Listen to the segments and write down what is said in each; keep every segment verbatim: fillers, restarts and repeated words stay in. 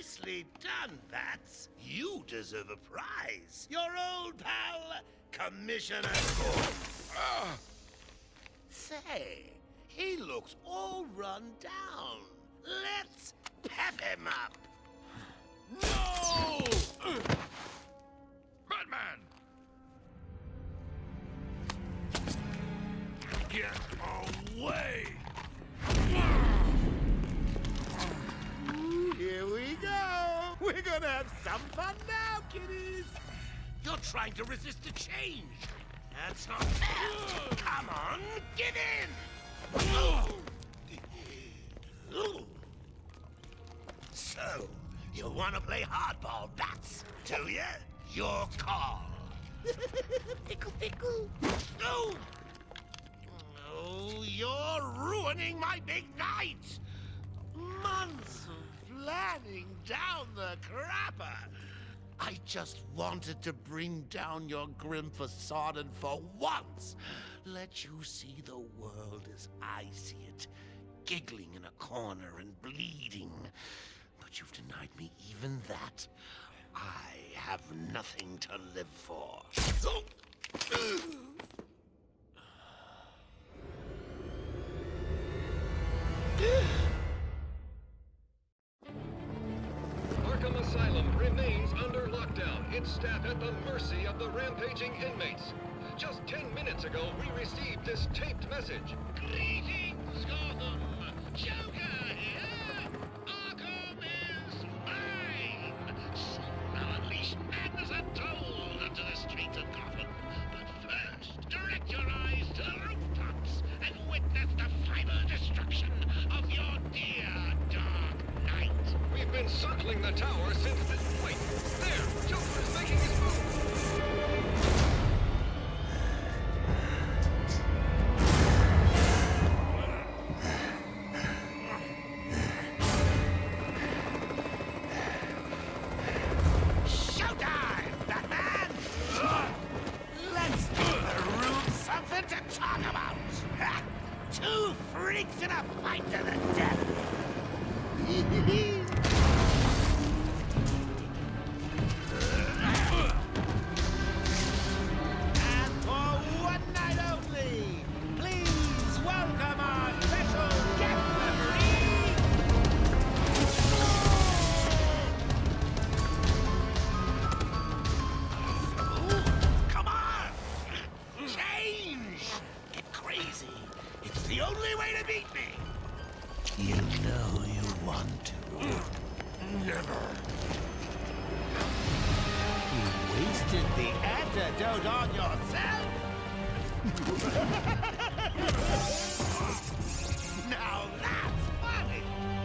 Nicely done, Bats. You deserve a prize. Your old pal, Commissioner Gordon. Uh. Say, he looks all run down. Let's pep him up. No! Batman! Get away! Here we go. We're gonna have some fun now, kiddies. You're trying to resist the change. That's not fair. Come on, get in. So, you want to play hardball, Bats, do you? Your call. Pickle, pickle. No! Oh, you're ruining my big night. Months of planning down the crapper. I just wanted to bring down your grim facade and for once let you see the world as I see it, giggling in a corner and bleeding. But you've denied me even that. I have nothing to live for. Arkham Asylum remains under lockdown, its staff at the mercy of the rampaging inmates. Just ten minutes ago, we received this taped message. Greetings, Gotham! Joker here! Arkham is mine! Soon I'll unleash madness untold onto the streets of Gotham. But first, direct your eyes to the rooftops and witness the final destruction of your dear Dark Knight. We've been circling the tower since the... Wait, there! Joker is making his move! Showtime, Batman! Let's give the room something to talk about! Two freaks in a fight to the death! And for one night only, please welcome our special guest referee, come on! Change! Get crazy! It's the only way to beat me! You know you want to. Never. You wasted the antidote on yourself? Now that's funny!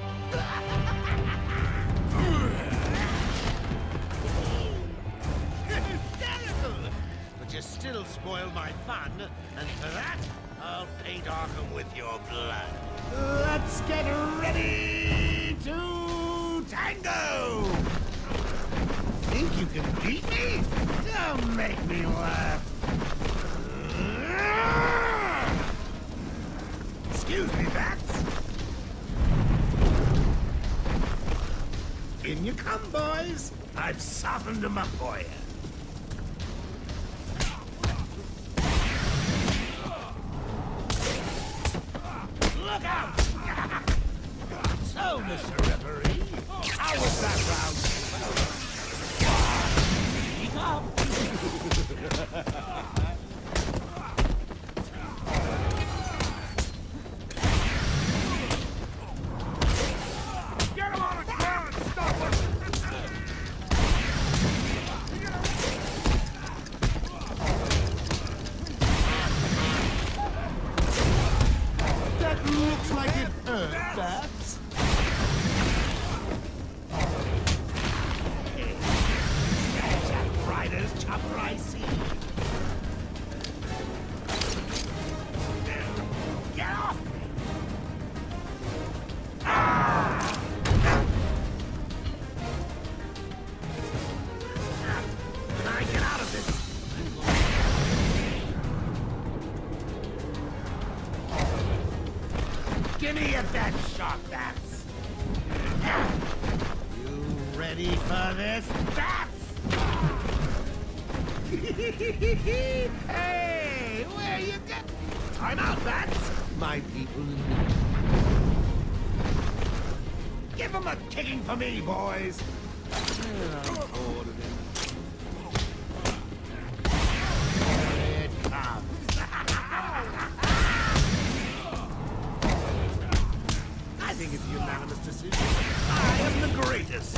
Hysterical! But you still spoil my fun, and for that, I'll paint Arkham with your blood. Let's get ready to tango! Think you can beat me? Don't make me laugh. Excuse me, Bats. In you come, boys. I've softened them up for you. Look out! So, Mister Referee, how was that round? Keep up! Get him on the ground and stop him! That looks like it hurt, Bats. Snatch that rider's chopper I see. Get off me! Ah! When I get out of this, give me a bad shot, Bats. You Ready for this? That's... Hey, where you get? I'm out, bats. My people. Give them a kicking for me, boys. I'm bored of it. Here it comes. I think it's a unanimous decision. I am the greatest.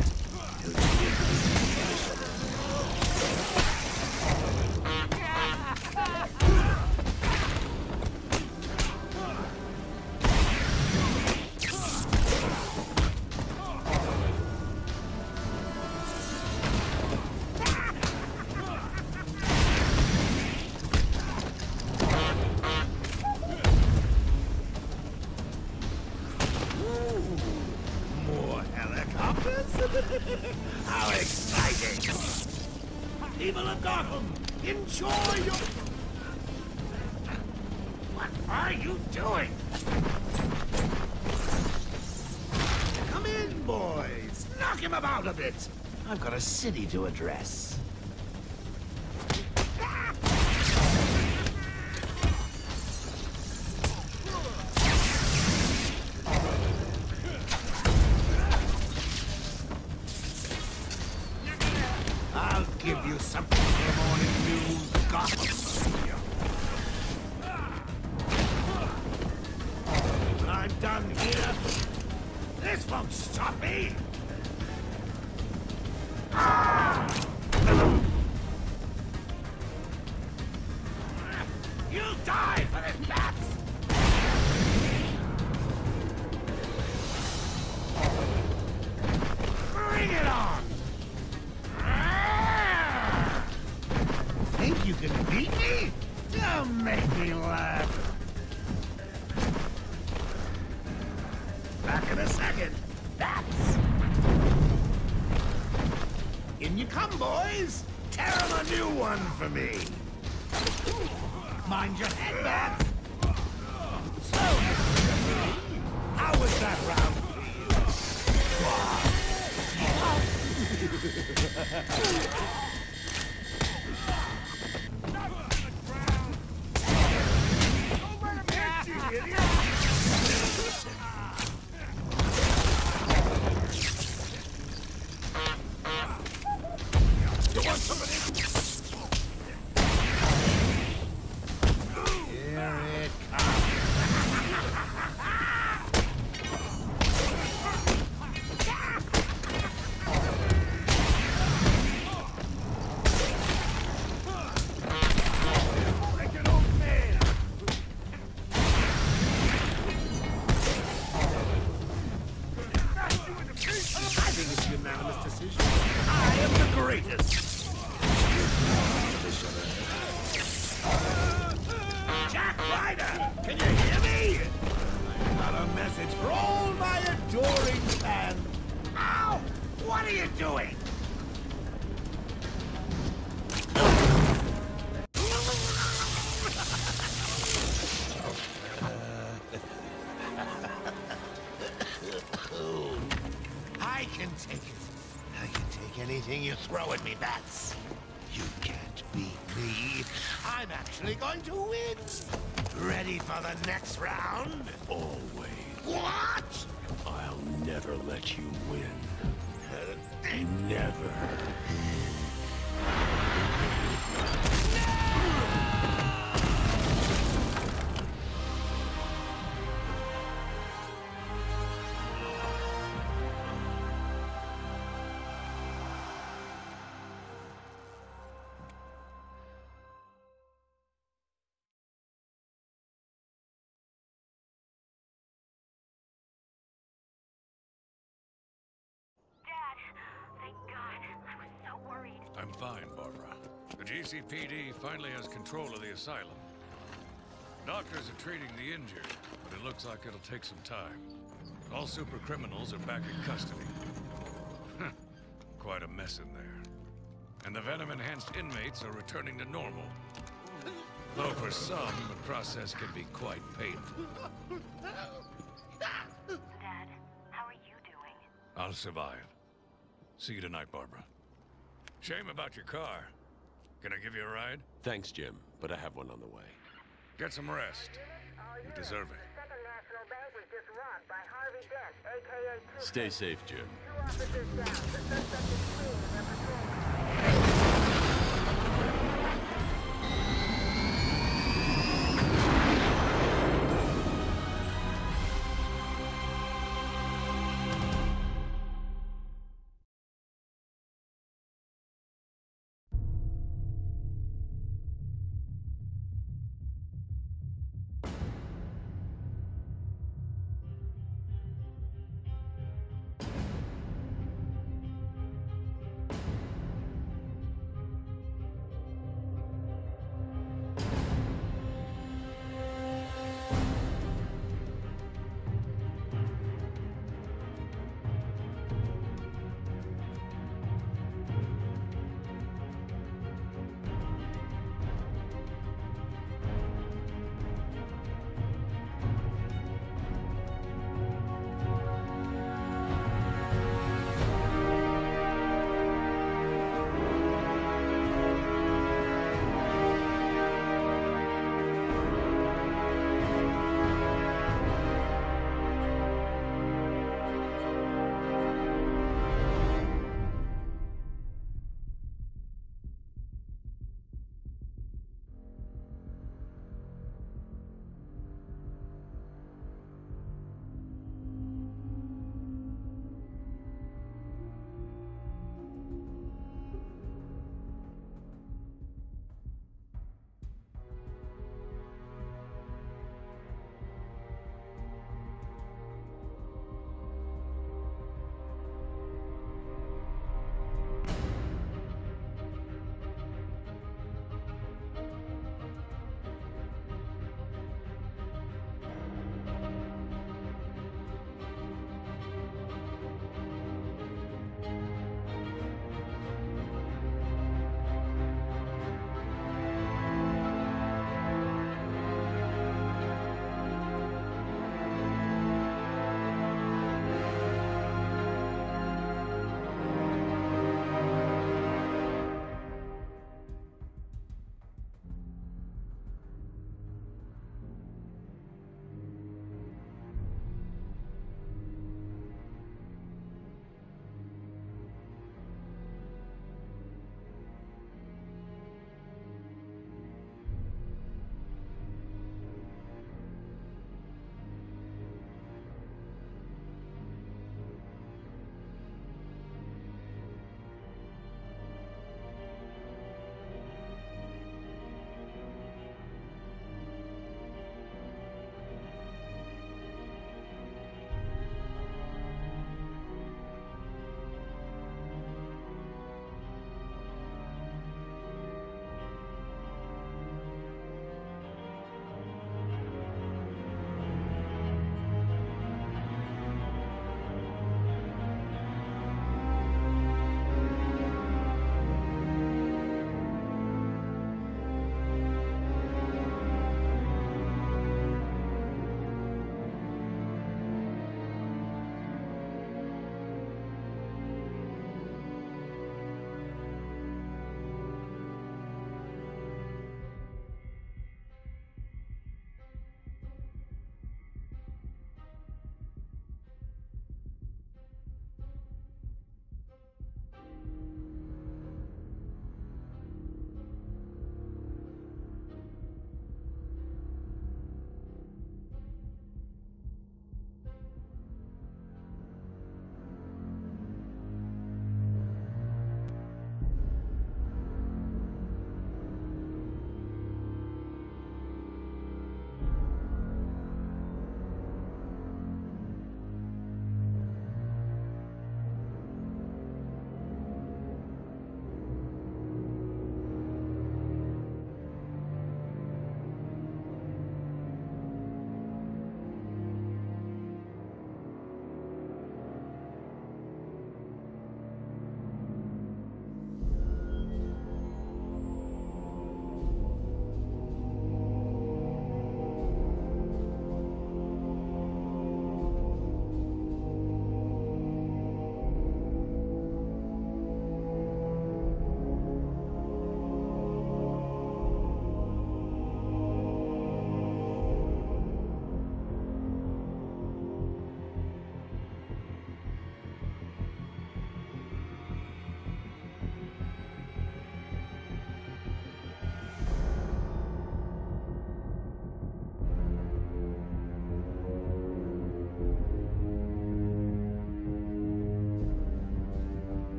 How exciting! People of Gotham, enjoy your... What are you doing? Come in, boys. Knock him about a bit. I've got a city to address. I'll give you something for morning news, Gotham. I'm done here. This won't stop me. You'll die for this, bats. Bring it on. Think you can beat me? Don't make me laugh. Back in a second. That's... In you come, boys. Tear 'em a new one for me. Mind your head, bats. So, how was that round for you? You want somebody? Here it comes. I think it's a unanimous decision. I am the greatest. Jack Ryder, can you hear me? I've got a message for all my adoring fans. Ow! What are you doing? I can take it. I can take anything you throw at me, bats. You can't beat me. I'm actually going to win. Ready for the next round? Always. What? I'll never let you win. Never. I'm fine, Barbara. The G C P D finally has control of the asylum. Doctors are treating the injured, but it looks like it'll take some time. All super criminals are back in custody. Quite a mess in there. And the venom-enhanced inmates are returning to normal. Though for some, the process can be quite painful. Dad, how are you doing? I'll survive. See you tonight, Barbara. Shame about your car. Can I give you a ride? Thanks, Jim, but I have one on the way. Get some rest. You deserve it. Second National Bank was just robbed by Harvey Dent, aka Two Stay safe, Jim. Two officers down. The suspect